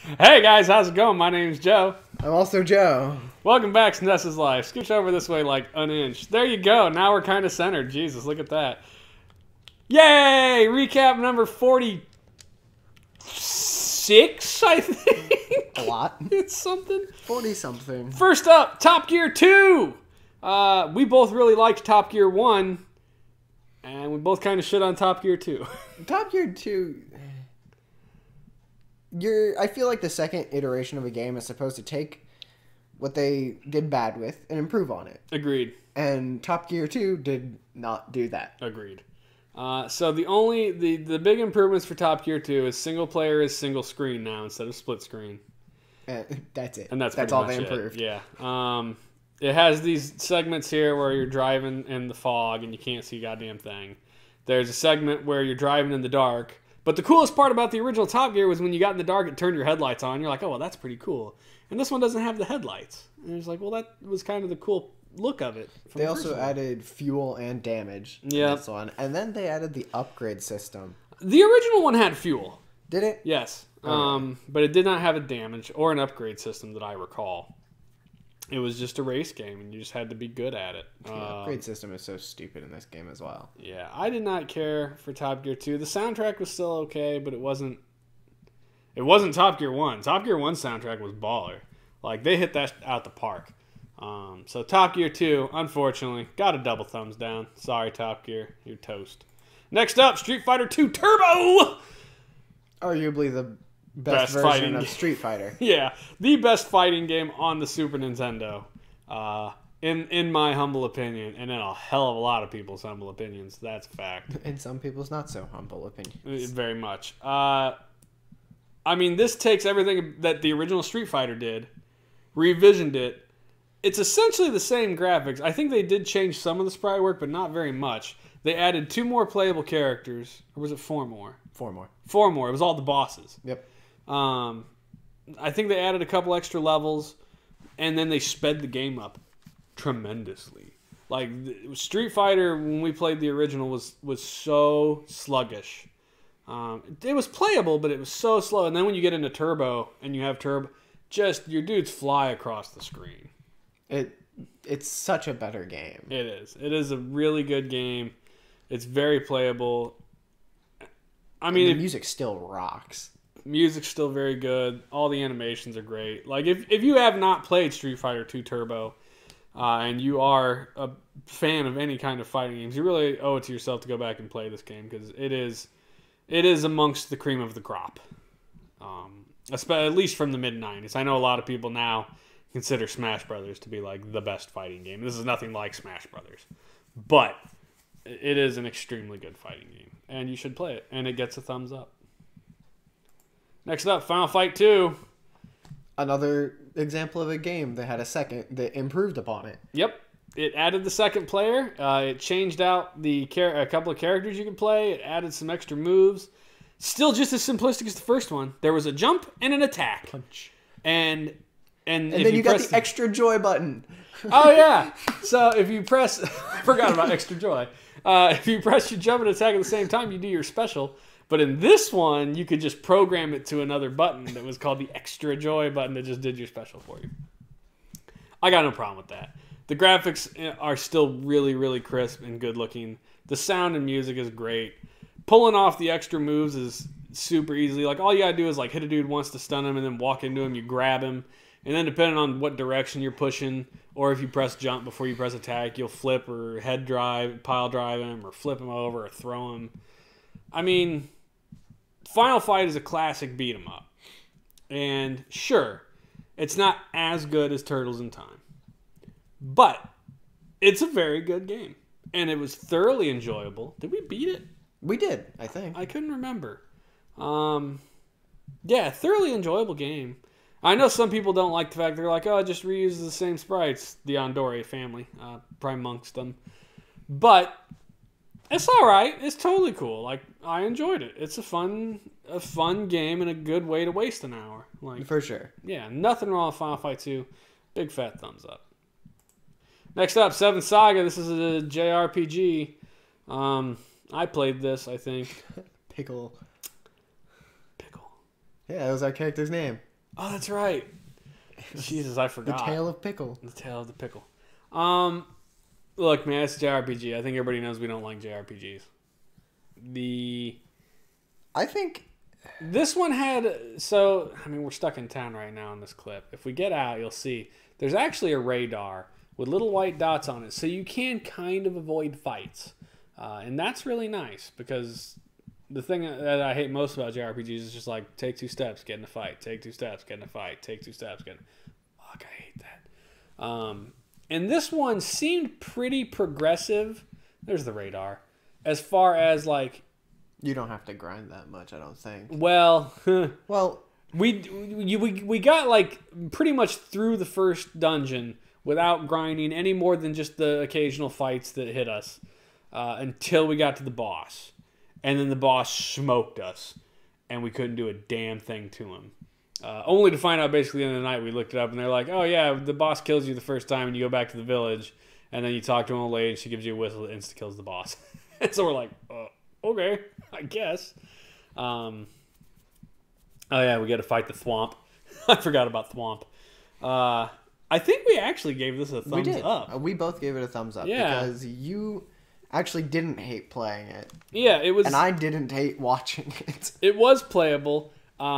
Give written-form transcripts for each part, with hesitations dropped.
Hey guys, how's it going? My name's Joe. I'm also Joe. Welcome back to SNES's Life. Scooch over this way like an inch. There you go. Now we're kind of centered. Jesus, look at that. Yay! Recap number 46, I think. A lot. It's something. 40-something. First up, Top Gear 2. We both really liked Top Gear 1. And we both kind of shit on Top Gear 2. Top Gear 2... I feel like the second iteration of a game is supposed to take what they did bad with and improve on it. Agreed. And Top Gear 2 did not do that. Agreed. So the big improvements for Top Gear 2 is single player is single screen now instead of split screen. That's it. And that's all much they improved. Yeah. It has these segments here where you're driving in the fog and you can't see a goddamn thing. There's a segment where you're driving in the dark. But the coolest part about the original Top Gear was when you got in the dark, it turned your headlights on. You're like, oh, well, that's pretty cool. And this one doesn't have the headlights. And it's like, well, that was kind of the cool look of it. They also added fuel and damage in this one. And then they added the upgrade system. The original one had fuel. Did it? Yes. But it did not have a damage or an upgrade system that I recall. It was just a race game, and you just had to be good at it. The upgrade system is so stupid in this game as well. Yeah, I did not care for Top Gear 2. The soundtrack was still okay, but it wasn't Top Gear 1. Top Gear 1 soundtrack was baller. Like, they hit that out the park. So Top Gear 2, unfortunately, got a double thumbs down. Sorry, Top Gear. You're toast. Next up, Street Fighter 2 Turbo! Arguably the best version of Street Fighter. Yeah, the best fighting game on the Super Nintendo, in my humble opinion, and in a hell of a lot of people's humble opinions. That's a fact. And some people's not so humble opinions. Very much. I mean, this takes everything that the original Street Fighter did, revisioned it. It's essentially the same graphics. I think they did change some of the sprite work, but not very much. They added 2 more playable characters. Or was it 4 more? 4 more. 4 more. It was all the bosses. Yep. I think they added a couple extra levels, and then they sped the game up tremendously. Like, Street Fighter, when we played the original, was so sluggish. It was playable, but it was so slow. And then when you get into Turbo, and you have Turbo, just your dudes fly across the screen. It's such a better game. It is. It is a really good game. It's very playable. I mean, the music still rocks. Music's still very good. All the animations are great. Like, if you have not played Street Fighter 2 Turbo, and you are a fan of any kind of fighting games, you really owe it to yourself to go back and play this game, because it is amongst the cream of the crop. At least from the mid-90s. I know a lot of people now consider Smash Brothers to be like the best fighting game. This is nothing like Smash Brothers. But it is an extremely good fighting game, and you should play it, and it gets a thumbs up. Next up, Final Fight 2. Another example of a game that had that improved upon it. Yep. It added the second player. It changed out a couple of characters you could play. It added some extra moves. Still just as simplistic as the first one. There was a jump and an attack. Punch. And then you got the extra joy button. Oh, yeah. So if you press... I forgot about extra joy. If you press your jump and attack at the same time, you do your special. But in this one, you could just program it to another button that was called the extra joy button that just did your special for you. I got no problem with that. The graphics are still really, really crisp and good looking. The sound and music is great. Pulling off the extra moves is super easy. Like, all you gotta do is like hit a dude once to stun him and then walk into him, you grab him. And then depending on what direction you're pushing, or if you press jump before you press attack, you'll flip or head drive, pile drive him, or flip him over or throw him. I mean... Final Fight is a classic beat 'em up. And sure, it's not as good as Turtles in Time. But it's a very good game. And it was thoroughly enjoyable. Did we beat it? We did, I think. I couldn't remember. Yeah, thoroughly enjoyable game. I know some people don't like the fact they're like, oh, it just reuses the same sprites. The Andore family, probably amongst them. But... it's all right. It's totally cool. Like, I enjoyed it. It's a fun game and a good way to waste an hour. Like, for sure. Yeah, nothing wrong with Final Fight 2. Big fat thumbs up. Next up, 7th Saga. This is a JRPG. I played this, I think. Pickle. Yeah, that was our character's name. Oh, that's right. Jesus, I The forgot. Tale of Pickle. The Tale of the Pickle. Look, man, it's a JRPG. I think everybody knows we don't like JRPGs. I think This one had... So, I mean, we're stuck in town right now in this clip. If we get out, you'll see there's actually a radar with little white dots on it, so you can kind of avoid fights. And that's really nice, because the thing that I hate most about JRPGs is just like, take 2 steps, get in a fight. Take 2 steps, get in a fight. Take 2 steps, get in... Fuck, I hate that. And this one seemed pretty progressive. There's the radar. As far as, like... you don't have to grind that much, I don't think. Well... Well... We got, like, pretty much through the first dungeon without grinding any more than just the occasional fights that hit us until we got to the boss. And then the boss smoked us, and we couldn't do a damn thing to him. Only to find out basically in the night we looked it up, and they're like, oh yeah, the boss kills you the first time, and you go back to the village, and then you talk to an old lady, and she gives you a whistle that insta-kills the boss. And so we're like, okay, I guess. Oh yeah, we got to fight the Thwomp. I forgot about Thwomp. I think we actually gave this a thumbs up. We both gave it a thumbs up because you actually didn't hate playing it. Yeah, it was... and I didn't hate watching it. It was playable.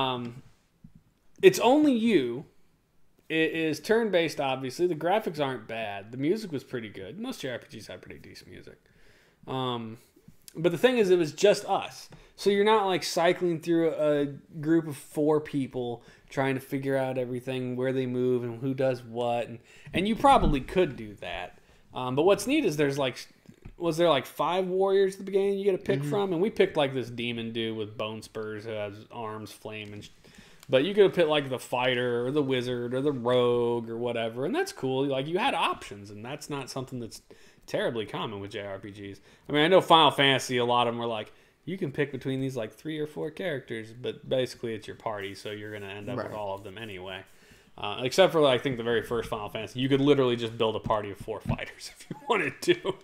It's only you. It is turn-based, obviously. The graphics aren't bad. The music was pretty good. Most JRPGs have pretty decent music. But the thing is, it was just us. So you're not like cycling through a group of 4 people trying to figure out everything, where they move and who does what. And you probably could do that. But what's neat is there's like... was there like 5 warriors at the beginning you get to pick from? And we picked like this demon dude with bone spurs who has arms flaming. But you could have picked like the fighter or the wizard or the rogue or whatever. And that's cool. Like you had options, and that's not something that's terribly common with JRPGs. I mean, I know Final Fantasy, a lot of them were like, you can pick between these like 3 or 4 characters, but basically it's your party, so you're going to end up with all of them anyway. Except for, I think, the very first Final Fantasy. You could literally just build a party of 4 fighters if you wanted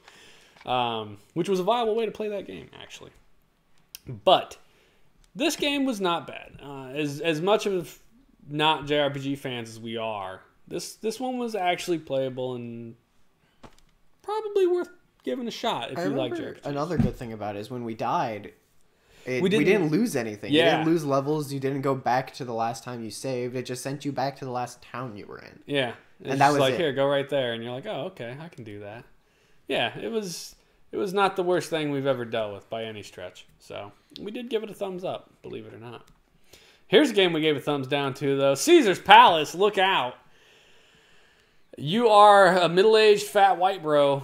to. Which was a viable way to play that game, actually. But this game was not bad. As much of not JRPG fans as we are, this one was actually playable and probably worth giving a shot if you like JRPGs. Another good thing about it is when we died, we didn't lose anything. Yeah. You didn't lose levels. You didn't go back to the last time you saved. It just sent you back to the last town you were in. Yeah. And that was like, it. Here, go right there. And you're like, oh, okay, I can do that. Yeah, it was not the worst thing we've ever dealt with by any stretch. So we did give it a thumbs up, believe it or not. Here's a game we gave a thumbs down to, though. Caesar's Palace, look out. You are a middle-aged fat white bro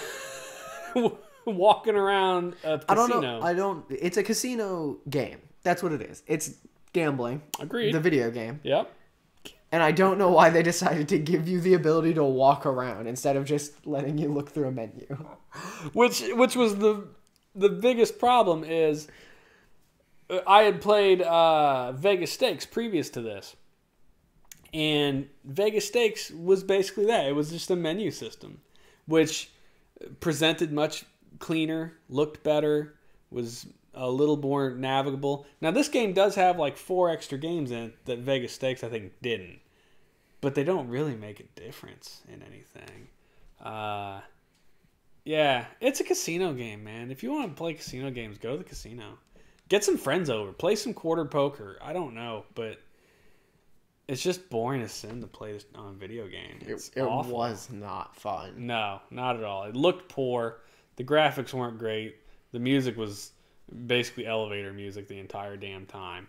walking around a casino. I don't know. It's a casino game. That's what it is. It's gambling. Agreed. The video game. Yep. And I don't know why they decided to give you the ability to walk around instead of just letting you look through a menu. Which was the biggest problem is I had played Vegas Stakes previous to this. And Vegas Stakes was basically that. It was just a menu system, which presented much cleaner, looked better, was a little more navigable. Now, this game does have like 4 extra games in it that Vegas Stakes, I think, didn't. But they don't really make a difference in anything. Yeah, it's a casino game, man. If you want to play casino games, go to the casino. Get some friends over. Play some quarter poker. I don't know, but it's just boring as sin to play this on a video game. It was not fun. No, not at all. It looked poor. The graphics weren't great. The music was basically elevator music the entire damn time.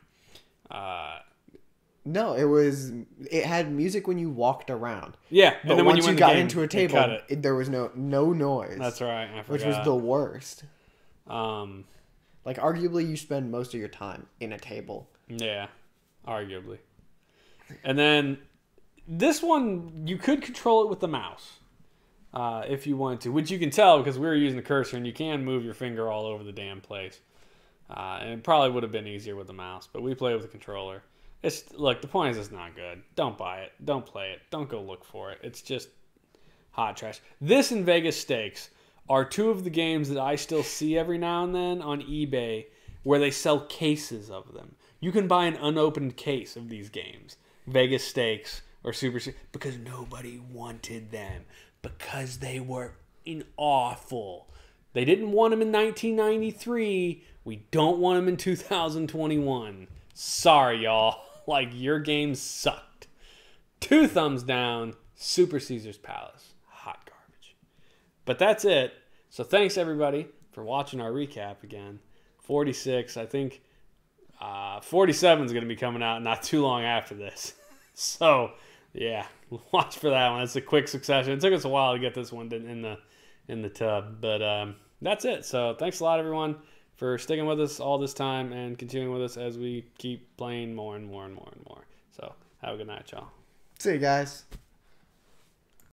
No, it had music when you walked around. Yeah, but and then once when you got into a table, there was no noise. That's right, I forgot. Which was the worst. Like, arguably, you spend most of your time in a table. Yeah, arguably. And then this one, you could control it with the mouse if you wanted to, which you can tell because we were using the cursor, and you can move your finger all over the damn place. And it probably would have been easier with the mouse, but we play with the controller. Look, the point is it's not good. Don't buy it. Don't play it. Don't go look for it. It's just hot trash. This and Vegas Stakes are 2 of the games that I still see every now and then on eBay where they sell cases of them. You can buy an unopened case of these games. Vegas Stakes or Super because nobody wanted them because they were awful. They didn't want them in 1993. We don't want them in 2021. Sorry, y'all. Like, your game sucked. 2 thumbs down. Super Caesar's Palace. Hot garbage. But that's it. So thanks, everybody, for watching our recap again. 46, I think 47 is going to be coming out not too long after this. So, yeah, watch for that one. It's a quick succession. It took us a while to get this one in the tub. But that's it. So thanks a lot, everyone, for sticking with us all this time and continuing with us as we keep playing more and more and more and more. So have a good night, y'all. See you guys.